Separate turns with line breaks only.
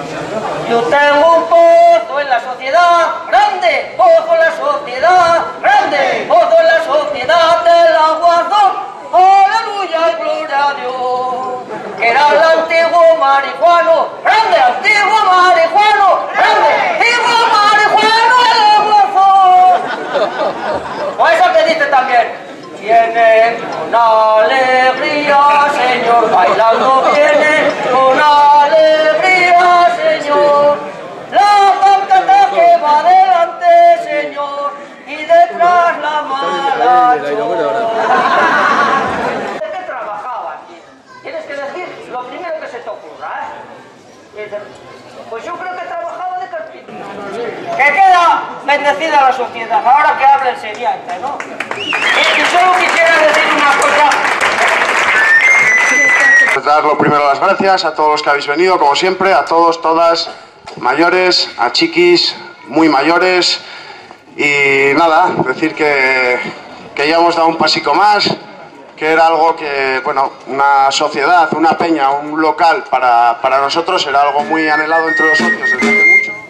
Yo tengo un pozo en la sociedad grande, pozo en la sociedad grande, pozo en la sociedad del aguazón. Aleluya y gloria a Dios. Que era el antiguo marihuano grande, antiguo marihuano grande, antiguo marihuano el aguazón. O eso que dice también. Viene con alegría, Señor, bailando viene con alegría, Señor. La pancata que va adelante, Señor, y detrás la mala chora. ¿De qué trabajaba aquí? Tienes que decir lo primero que se te ocurra, ¿eh? Pues yo creo que trabajaba de carpintero. Que queda bendecida la sociedad, ahora que hable el seriante, ¿no? Y solo quisiera decir una cosa.
Dar lo primero las gracias a todos los que habéis venido, como siempre, a todos, todas, mayores, a chiquis, muy mayores. Y nada, decir que ya hemos dado un pasico más, que era algo que, bueno, una sociedad, una peña, un local para nosotros era algo muy anhelado entre los socios desde hace mucho.